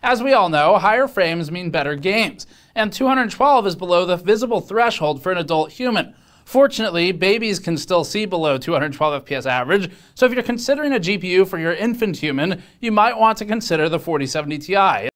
As we all know, higher frames mean better games, and 212 is below the visible threshold for an adult human. Fortunately, babies can still see below 212 FPS average, so if you're considering a GPU for your infant human, you might want to consider the 4070 Ti.